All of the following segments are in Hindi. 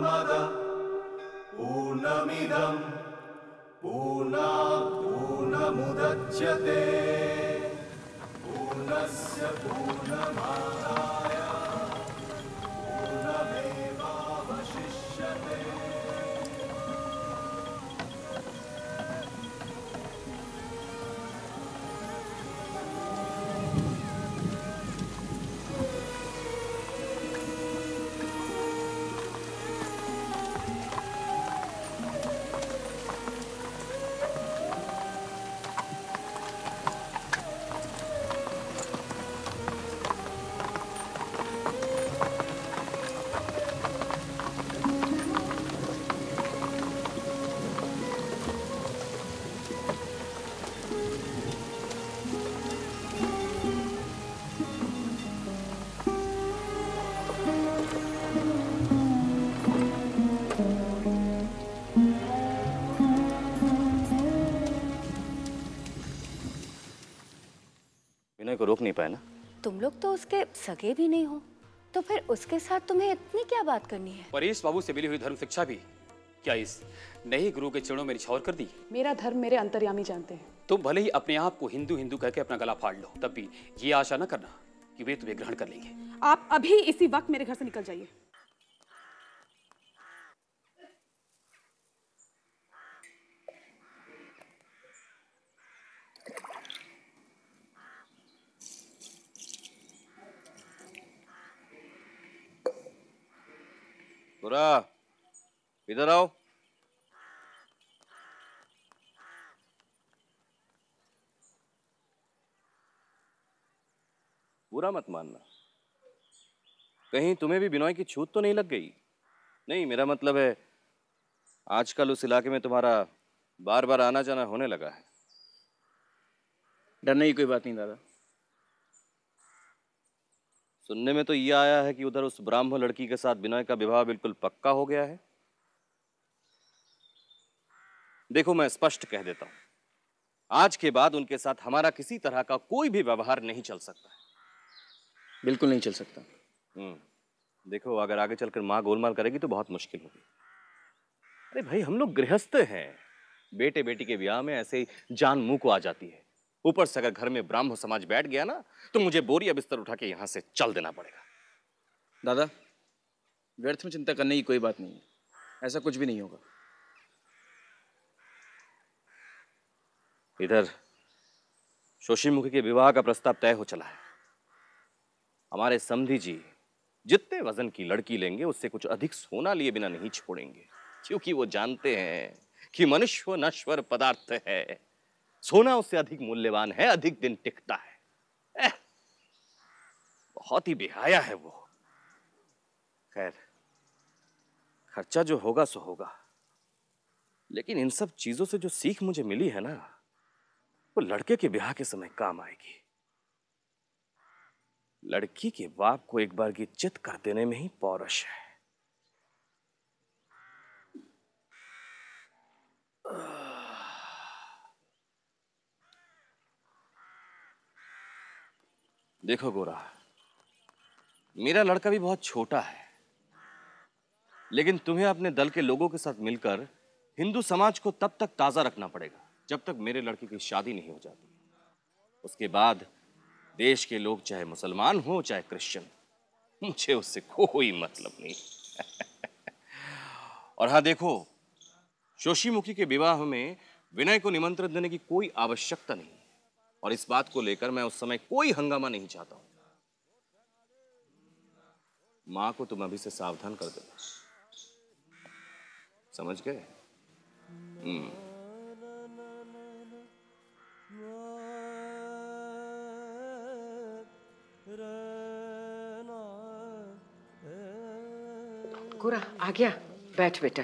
पूर्णमद पूर्णमिदं पूर्णात् पूर्णमुदच्यते पूर्णस्य पूर्णमादाय पूर्णमेवावशिष्यते। को रोक नहीं पाए ना? तुम लोग तो उसके सगे भी नहीं हो, तो फिर उसके साथ तुम्हें इतनी क्या बात करनी है? परेश बाबू से मिली हुई धर्म शिक्षा भी क्या इस नए गुरु के चरणों में निछावर कर दी? मेरा धर्म मेरे अंतर्यामी जानते हैं। तुम भले ही अपने आप को हिंदू हिंदू कहकर अपना गला फाड़ लो, तब भी ये आशा न करना कि वे तुम्हें ग्रहण कर लेंगे। आप अभी इसी वक्त मेरे घर से निकल जाइए। बुरा, इधर आओ। बुरा मत मानना, कहीं तुम्हें भी बिनोई की छूत तो नहीं लग गई? नहीं, मेरा मतलब है आजकल उस इलाके में तुम्हारा बार बार आना जाना होने लगा है। डरने की कोई बात नहीं दादा। सुनने में तो ये आया है कि उधर उस ब्राह्मण लड़की के साथ बिनोय का विवाह बिल्कुल पक्का हो गया है। देखो, मैं स्पष्ट कह देता हूं, आज के बाद उनके साथ हमारा किसी तरह का कोई भी व्यवहार नहीं चल सकता है। बिल्कुल नहीं चल सकता। देखो, अगर आगे चलकर माँ गोलमाल करेगी तो बहुत मुश्किल होगी। अरे भाई, हम लोग गृहस्थ हैं, बेटे बेटी के ब्याह में ऐसे ही जान मुंह को आ जाती है। ऊपर से अगर घर में ब्राह्मण समाज बैठ गया ना, तो मुझे बोरिया बिस्तर उठा के यहां से चल देना पड़ेगा। दादा, व्यर्थ में चिंता करने की कोई बात नहीं है, ऐसा कुछ भी नहीं होगा। इधर शोषीमुखी के विवाह का प्रस्ताव तय हो चला है। हमारे समधी जी जितने वजन की लड़की लेंगे उससे कुछ अधिक सोना लिए बिना नहीं छोड़ेंगे, क्योंकि वो जानते हैं कि मनुष्य नश्वर पदार्थ है, सोना उससे अधिक मूल्यवान है, अधिक दिन टिकता है। बहुत ही बेहाया है वो। खैर, खर्चा जो होगा सो होगा, लेकिन इन सब चीजों से जो सीख मुझे मिली है ना, वो लड़के के ब्याह के समय काम आएगी। लड़की के बाप को एक बार की चित कर देने में ही पौरुष है। देखो गोरा, मेरा लड़का भी बहुत छोटा है, लेकिन तुम्हें अपने दल के लोगों के साथ मिलकर हिंदू समाज को तब तक ताजा रखना पड़ेगा जब तक मेरे लड़के की शादी नहीं हो जाती। उसके बाद देश के लोग चाहे मुसलमान हो चाहे क्रिश्चियन, मुझे उससे कोई मतलब नहीं। और हाँ देखो, शोषीमुखी के विवाह में विनय को निमंत्रण देने की कोई आवश्यकता नहीं, और इस बात को लेकर मैं उस समय कोई हंगामा नहीं चाहता हूं। मां को तुम अभी से सावधान कर देना, समझ गए? गोरा आ गया, बैठ बेटा।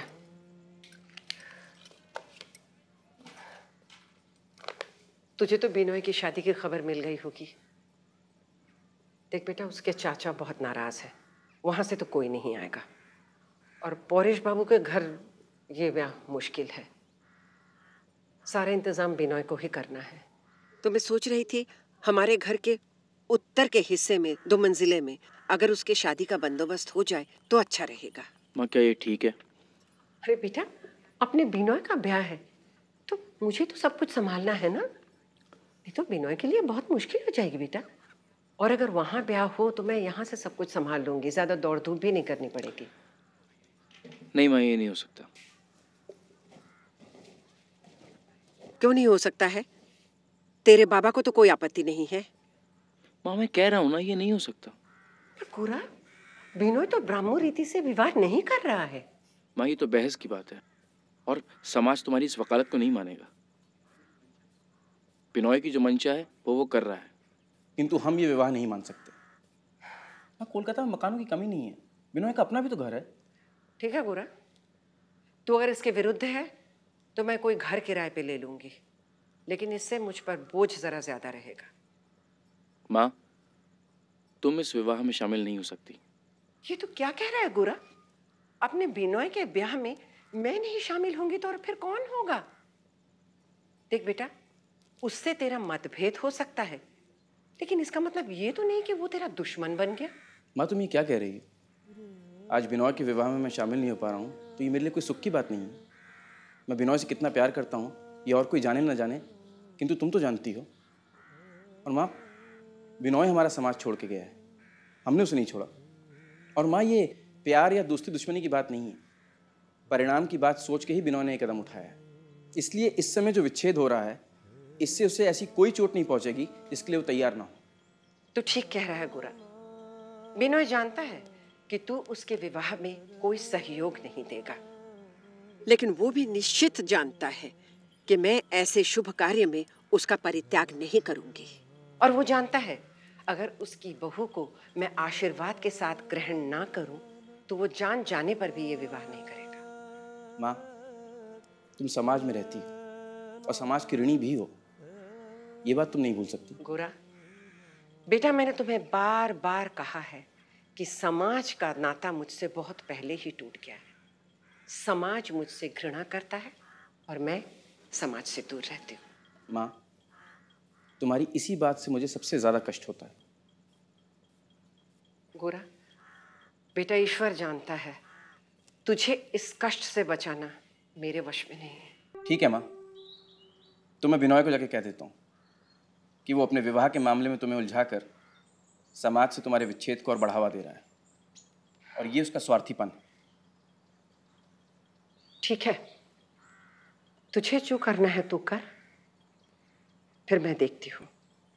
तुझे तो बिनोय की शादी की खबर मिल गई होगी। देख बेटा, उसके चाचा बहुत नाराज है, वहां से तो कोई नहीं आएगा, और परेश बाबू के घर ये ब्याह मुश्किल है। सारे इंतजाम बिनोय को ही करना है। तो मैं सोच रही थी हमारे घर के उत्तर के हिस्से में 2 मंजिले में अगर उसके शादी का बंदोबस्त हो जाए तो अच्छा रहेगा। माँ क्या ये ठीक है? अरे बेटा, अपने बिनोय का ब्याह है तो मुझे तो सब कुछ संभालना है ना। नहीं तो बिनोय के लिए बहुत मुश्किल हो जाएगी बेटा। और अगर वहां ब्याह हो तो मैं यहाँ से सब कुछ संभाल लूंगी, ज्यादा दौड़ धूप भी नहीं करनी पड़ेगी। नहीं माँ, ये नहीं हो सकता। क्यों नहीं हो सकता है? तेरे बाबा को तो कोई आपत्ति नहीं है। माँ मैं कह रहा हूँ ना, ये नहीं हो सकता। पूरा बिनोय तो ब्राह्मण रीति से विवाह नहीं कर रहा है। माँ ये तो बहस की बात है और समाज तुम्हारी इस वकालत को नहीं मानेगा। बिनोय की जो मंशा है वो कर रहा है। किंतु हम ये विवाह नहीं मान सकते। हाँ, कोलकाता में मकानों की कमी नहीं है, बिनोय का अपना भी तो घर है। ठीक है गोरा, तू अगर इसके विरुद्ध है तो मैं कोई घर किराए पे ले लूंगी, लेकिन इससे मुझ पर बोझ जरा ज्यादा रहेगा। माँ तुम इस विवाह में शामिल नहीं हो सकती। ये तो क्या कह रहा है गोरा? अपने बिनोय के ब्याह में मैं नहीं शामिल होंगी तो और फिर कौन होगा? देख बेटा, उससे तेरा मतभेद हो सकता है, लेकिन इसका मतलब ये तो नहीं कि वो तेरा दुश्मन बन गया। माँ तुम ये क्या कह रही है? आज बिनोय के विवाह में मैं शामिल नहीं हो पा रहा हूँ तो ये मेरे लिए कोई सुख की बात नहीं है। मैं बिनोय से कितना प्यार करता हूँ ये और कोई जाने न जाने, किंतु तुम तो जानती हो। और माँ, बिनोय हमारा समाज छोड़ के गया है, हमने उसे नहीं छोड़ा। और माँ ये प्यार या दोस्ती दुश्मनी की बात नहीं है, परिणाम की बात सोच के ही बिनोय ने एक कदम उठाया है। इसलिए इस समय जो विच्छेद हो रहा है इससे उसे ऐसी कोई चोट नहीं पहुंचेगी जिसके लिए वो तैयार ना हो। तू ठीक कह रहा है गोरा। बिनोय जानता है कि तू उसके विवाह में कोई सहयोग नहीं देगा, लेकिन वो भी निश्चित जानता है कि मैं ऐसे शुभ कार्य में उसका परित्याग नहीं करूंगी। और वो जानता है अगर उसकी बहू को मैं आशीर्वाद के साथ ग्रहण ना करूं तो वो जान जाने पर भी ये विवाह नहीं करेगा। माँ तुम समाज में रहती हो और समाज की ऋणी भी हो, ये बात तुम नहीं भूल सकती। गोरा बेटा, मैंने तुम्हें बार बार कहा है कि समाज का नाता मुझसे बहुत पहले ही टूट गया है। समाज मुझसे घृणा करता है और मैं समाज से दूर रहती हूँ। माँ तुम्हारी इसी बात से मुझे सबसे ज्यादा कष्ट होता है। गोरा बेटा, ईश्वर जानता है तुझे इस कष्ट से बचाना मेरे वश में नहीं है। ठीक है माँ, तो मैं बिनोय को जाके कह देता हूँ कि वो अपने विवाह के मामले में तुम्हें उलझाकर समाज से तुम्हारे विच्छेद को और बढ़ावा दे रहा है और ये उसका स्वार्थीपन है। ठीक है, तुझे जो करना है तू कर, फिर मैं देखती हूँ।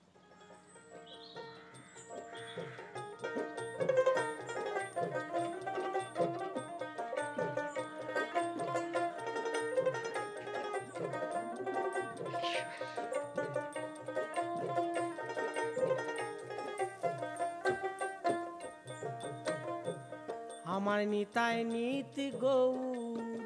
আমার নিতাই নীতি গৌর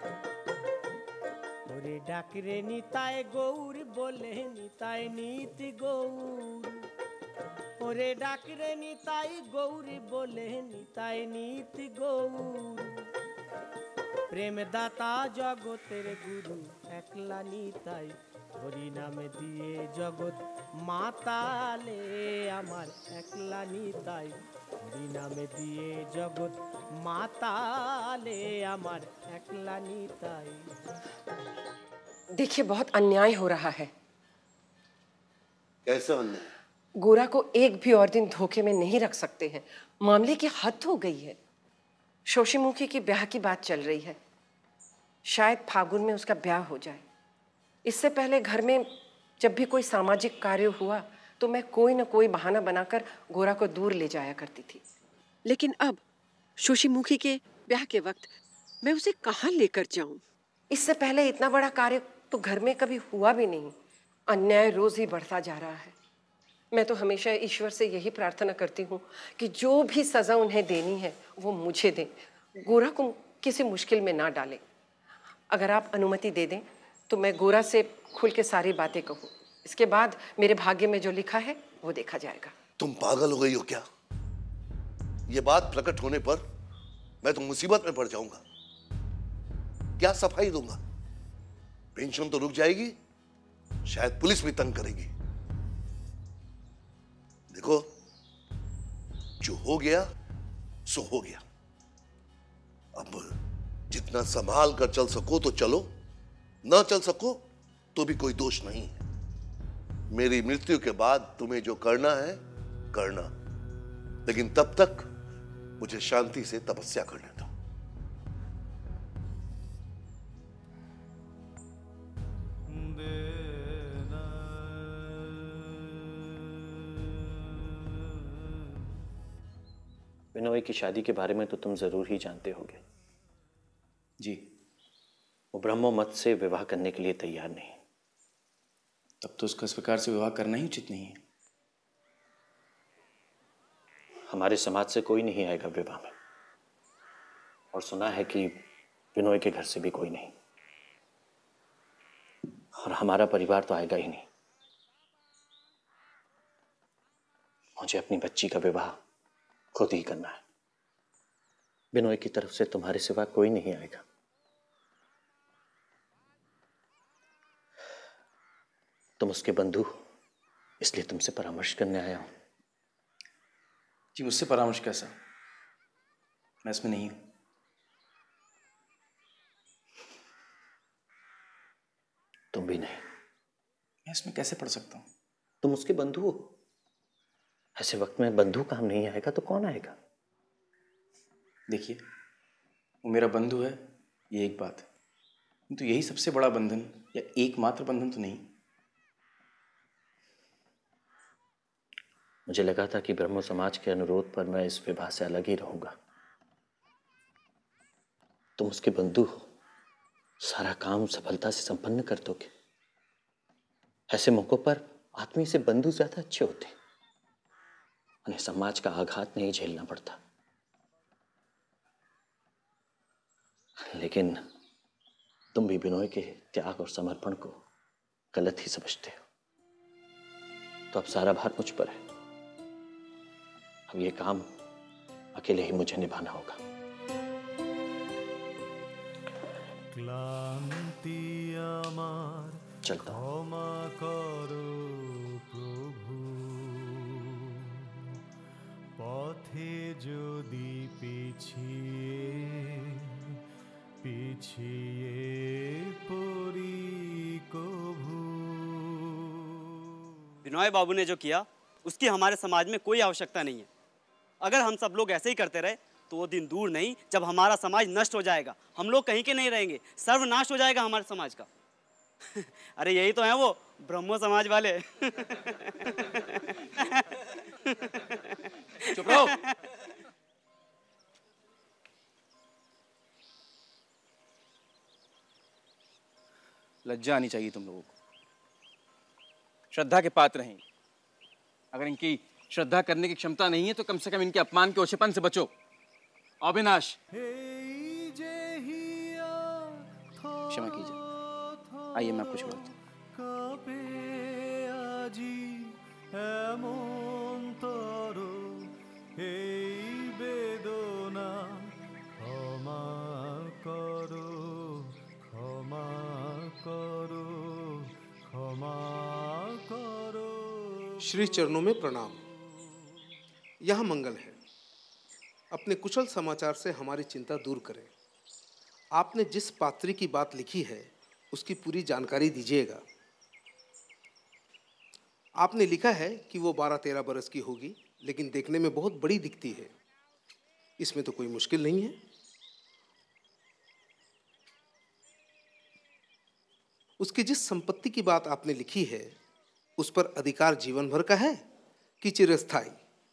ওরে ডাকরে নিতাই গৌর বলে নিতাই নীতি গৌর ওরে ডাকরে নিতাই গৌর বলে নিতাই নীতি গৌর প্রেম দাতা জগতের গুরু একলা নিতাই হরি নামে দিয়ে জগৎ মাতালে আমার একলা নিতাই हरि नाम दिए जगत माताले अमर एकला नीताई। देखिए, बहुत अन्याय हो रहा है। कैसा अन्याय? गोरा को एक भी और दिन धोखे में नहीं रख सकते हैं। मामले की हद हो गई है। शोषीमुखी की ब्याह की बात चल रही है, शायद फागुन में उसका ब्याह हो जाए। इससे पहले घर में जब भी कोई सामाजिक कार्य हुआ तो मैं कोई न कोई बहाना बनाकर गोरा को दूर ले जाया करती थी। लेकिन अब शोषीमुखी के ब्याह के वक्त मैं उसे कहाँ लेकर जाऊं? इससे पहले इतना बड़ा कार्य तो घर में कभी हुआ भी नहीं। अन्याय रोज ही बढ़ता जा रहा है। मैं तो हमेशा ईश्वर से यही प्रार्थना करती हूँ कि जो भी सजा उन्हें देनी है वो मुझे दें, गोरा को किसी मुश्किल में ना डालें। अगर आप अनुमति दे दें तो मैं गोरा से खुल के सारी बातें कहूँ। इसके बाद मेरे भाग्य में जो लिखा है वो देखा जाएगा। तुम पागल हो गई हो क्या? ये बात प्रकट होने पर मैं तो मुसीबत में पड़ जाऊंगा। क्या सफाई दूंगा? पेंशन तो रुक जाएगी, शायद पुलिस भी तंग करेगी। देखो, जो हो गया सो हो गया। अब जितना संभाल कर चल सको तो चलो, ना चल सको तो भी कोई दोष नहीं। मेरी मृत्यु के बाद तुम्हें जो करना है करना, लेकिन तब तक मुझे शांति से तपस्या करने दो। बिनोई की शादी के बारे में तो तुम जरूर ही जानते होगे। जी। वो ब्रह्मो मत से विवाह करने के लिए तैयार नहीं। तब तो उसका इस प्रकार से विवाह करना ही उचित नहीं है। हमारे समाज से कोई नहीं आएगा विवाह में, और सुना है कि बिनोई के घर से भी कोई नहीं, और हमारा परिवार तो आएगा ही नहीं। मुझे अपनी बच्ची का विवाह खुद ही करना है। बिनोई की तरफ से तुम्हारे सिवा कोई नहीं आएगा। तुम उसके बंधु, इसलिए तुमसे परामर्श करने आया हूं। जी, मुझसे परामर्श कैसा? मैं इसमें नहीं हूं। तुम भी नहीं। मैं इसमें कैसे पढ़ सकता हूं? तुम उसके बंधु हो। ऐसे वक्त में बंधु काम नहीं आएगा तो कौन आएगा? देखिए, वो मेरा बंधु है, ये एक बात है, किंतु यही सबसे बड़ा बंधन या एकमात्र बंधन तो नहीं। मुझे लगा था कि ब्रह्मो समाज के अनुरोध पर मैं इस विवाह से अलग ही रहूंगा। तुम उसके बंधु हो, सारा काम सफलता से संपन्न कर दोगे। ऐसे मौकों पर आदमी से बंधु ज्यादा अच्छे होते हैं, उन्हें समाज का आघात नहीं झेलना पड़ता। लेकिन तुम भी बिनोई के त्याग और समर्पण को गलत ही समझते हो। तो अब सारा भार मुझ पर है। अब ये काम अकेले ही मुझे निभाना होगा। क्लांति आमार चलता हूं। क्षमा करो प्रभु, पथे यदि পিছিয়ে परी कभू। बिनोई बाबू ने जो किया उसकी हमारे समाज में कोई आवश्यकता नहीं है। अगर हम सब लोग ऐसे ही करते रहे तो वो दिन दूर नहीं जब हमारा समाज नष्ट हो जाएगा। हम लोग कहीं के नहीं रहेंगे, सर्वनाश हो जाएगा हमारे समाज का। अरे यही तो है वो ब्रह्मो समाज वाले। चुप रहो। लज्जा आनी चाहिए तुम लोगों को। श्रद्धा के पात्र हैं। अगर इनकी श्रद्धा करने की क्षमता नहीं है तो कम से कम इनके अपमान के ओछेपन से बचो। अविनाश, क्षमा कीजिए। आइए, मैं आपको छोड़ता हूं। श्री चरणों में प्रणाम। यह मंगल है। अपने कुशल समाचार से हमारी चिंता दूर करें। आपने जिस पात्री की बात लिखी है उसकी पूरी जानकारी दीजिएगा। आपने लिखा है कि वो 12-13 बरस की होगी, लेकिन देखने में बहुत बड़ी दिखती है। इसमें तो कोई मुश्किल नहीं है। उसकी जिस संपत्ति की बात आपने लिखी है उस पर अधिकार जीवन भर का है कि चिरस्थायी?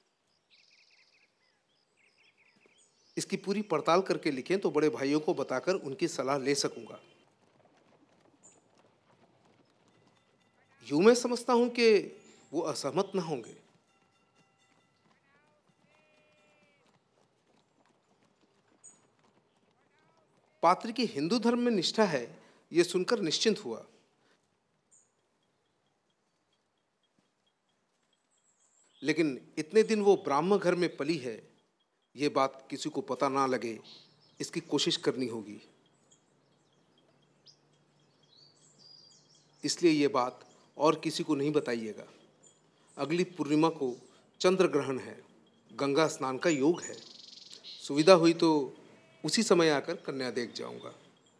इसकी पूरी पड़ताल करके लिखें तो बड़े भाइयों को बताकर उनकी सलाह ले सकूंगा। यूं मैं समझता हूं कि वो असहमत न होंगे। पात्र की हिंदू धर्म में निष्ठा है, यह सुनकर निश्चिंत हुआ। लेकिन इतने दिन वो ब्राह्मण घर में पली है, ये बात किसी को पता ना लगे, इसकी कोशिश करनी होगी। इसलिए ये बात और किसी को नहीं बताइएगा। अगली पूर्णिमा को चंद्र ग्रहण है, गंगा स्नान का योग है। सुविधा हुई तो उसी समय आकर कन्या देख जाऊंगा।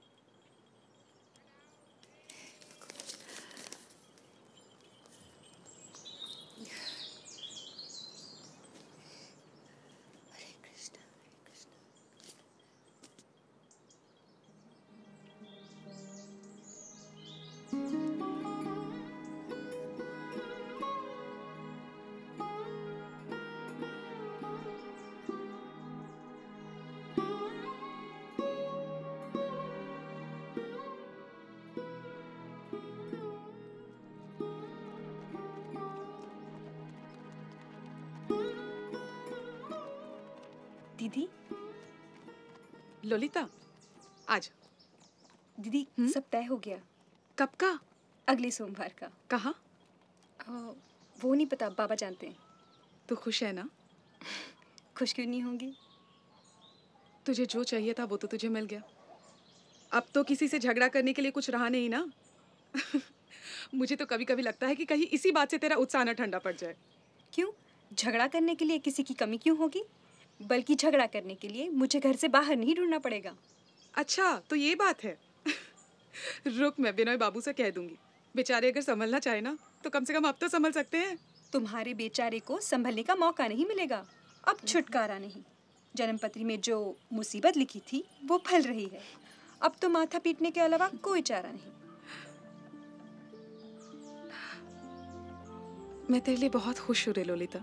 दीदी, ललिता, आज दीदी सब तय हो गया। कब का? अगले सोमवार का। कहाँ? वो नहीं पता, बाबा जानते हैं। तो खुश है ना? खुश क्यों नहीं होंगी? तुझे जो चाहिए था वो तो तुझे मिल गया। अब तो किसी से झगड़ा करने के लिए कुछ रहा नहीं ना। मुझे तो कभी कभी लगता है कि कहीं इसी बात से तेरा उत्साह न ठंडा पड़ जाए। क्यों? झगड़ा करने के लिए किसी की कमी क्यों होगी? बल्कि झगड़ा करने के लिए मुझे घर से बाहर नहीं ढूंढना पड़ेगा। अच्छा, तो ये बात है। रुक, मैं बिनोय बाबू से कह दूंगी। बेचारे अगर संभलना चाहे ना तो कम से कम अब तो संभल सकते हैं। तुम्हारे बेचारे को संभलने का मौका नहीं मिलेगा। अब छुटकारा नहीं। जन्मपत्री में जो मुसीबत लिखी थी वो फल रही है। अब तो माथा पीटने के अलावा कोई चारा नहीं। मैं तेरे लिए बहुत खुश हूँ रे ललिता।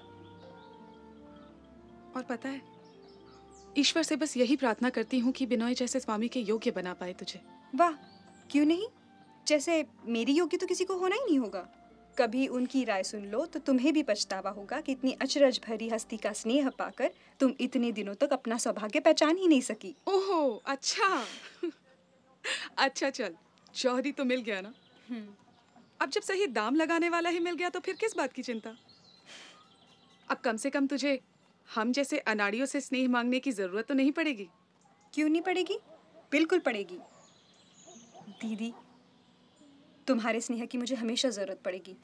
और पता है, ईश्वर से बस यही प्रार्थना करती हूँ कि बिनोय जैसे स्वामी के योग्य बना पाए तुझे। वाह, क्यों नहीं? जैसे मेरी योग्य तो किसी को होना ही नहीं होगा। कभी उनकी राय सुन लो तो तुम्हें भी पछतावा होगा कि इतनी अचरज भरी हस्ती का स्नेह पाकर तुम इतने दिनों तक अपना सौभाग्य पहचान ही नहीं सकी। ओहो, अच्छा। अच्छा चल, जौहरी तो मिल गया ना। अब जब सही दाम लगाने वाला ही मिल गया तो फिर किस बात की चिंता। अब कम से कम तुझे हम जैसे अनाड़ियों से स्नेह मांगने की जरूरत तो नहीं पड़ेगी। क्यों नहीं पड़ेगी? बिल्कुल पड़ेगी। दीदी, तुम्हारे स्नेह की मुझे हमेशा जरूरत पड़ेगी।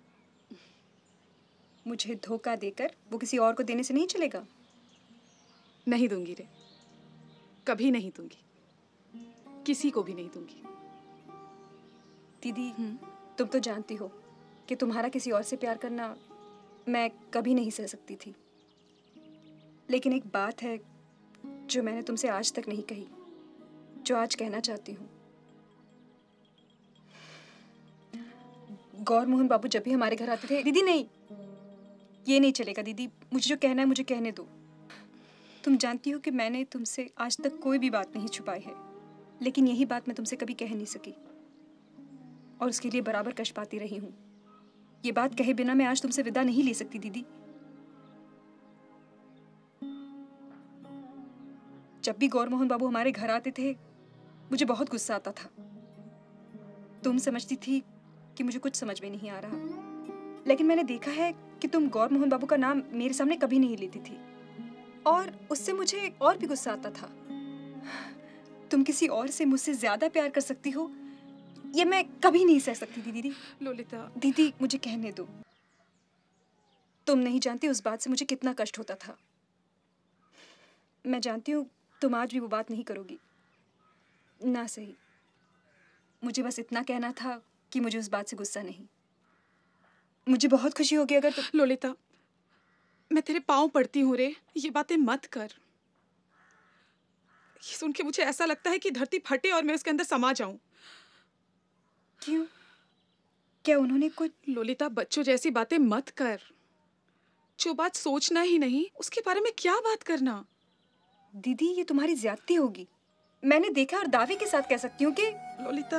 मुझे धोखा देकर वो किसी और को देने से नहीं चलेगा। नहीं दूंगी रे, कभी नहीं दूंगी, किसी को भी नहीं दूंगी। दीदी, तुम तो जानती हो कि तुम्हारा किसी और से प्यार करना मैं कभी नहीं सह सकती थी। लेकिन एक बात है जो मैंने तुमसे आज तक नहीं कही, जो आज कहना चाहती हूँ। गौर मोहन बाबू जब भी हमारे घर आते थे। दीदी नहीं, ये नहीं चलेगा दीदी। मुझे जो कहना है मुझे कहने दो। तुम जानती हो कि मैंने तुमसे आज तक कोई भी बात नहीं छुपाई है, लेकिन यही बात मैं तुमसे कभी कह नहीं सकी और उसके लिए बराबर कष्ट पाती रही हूँ। ये बात कहे बिना मैं आज तुमसे विदा नहीं ले सकती दीदी। जब भी गौर मोहन बाबू हमारे घर आते थे मुझे बहुत गुस्सा आता था। तुम समझती थी कि मुझे कुछ समझ में नहीं आ रहा, लेकिन मैंने देखा है कि तुम गौर मोहन बाबू का नाम मेरे सामने कभी नहीं लेती थी और उससे मुझे और भी गुस्सा आता था। तुम किसी और से मुझसे ज्यादा प्यार कर सकती हो, ये मैं कभी नहीं सह सकती थी दीदी। ललिता, दीदी मुझे कहने दो। तुम नहीं जानती उस बात से मुझे कितना कष्ट होता था। मैं जानती हूँ तुम आज भी वो बात नहीं करोगी ना। सही, मुझे बस इतना कहना था कि मुझे उस बात से गुस्सा नहीं। मुझे बहुत खुशी होगी अगर तुम। ललिता, मैं तेरे पाँव पड़ती हूँ रे, ये बातें मत कर। ये सुन के मुझे ऐसा लगता है कि धरती फटे और मैं उसके अंदर समा जाऊं। क्यों? क्या उन्होंने कुछ? ललिता, बच्चों जैसी बातें मत कर। जो बात सोचना ही नहीं उसके बारे में क्या बात करना। दीदी, ये तुम्हारी ज्यादती होगी। मैंने देखा और दावे के साथ कह सकती हूँ कि ललिता।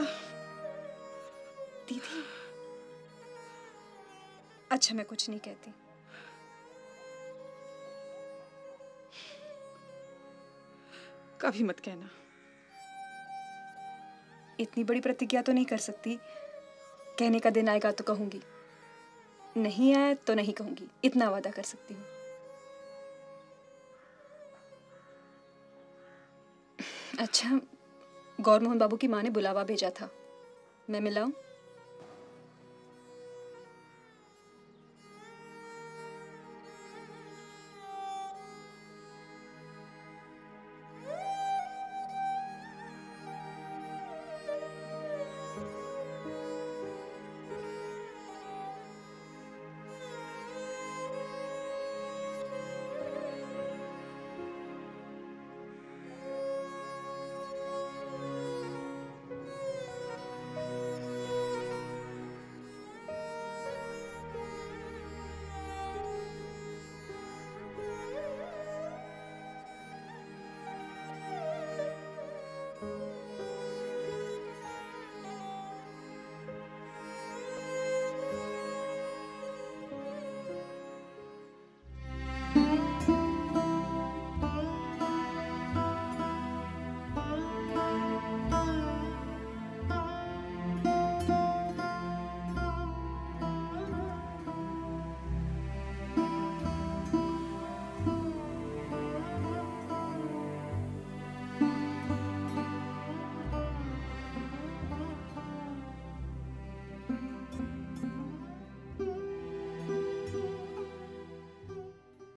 दीदी, अच्छा मैं कुछ नहीं कहती। कभी मत कहना। इतनी बड़ी प्रतिज्ञा तो नहीं कर सकती। कहने का दिन आएगा तो कहूंगी, नहीं आया तो नहीं कहूंगी, इतना वादा कर सकती हूँ। अच्छा, गौर मोहन बाबू की माँ ने बुलावा भेजा था, मैं मिलाऊं?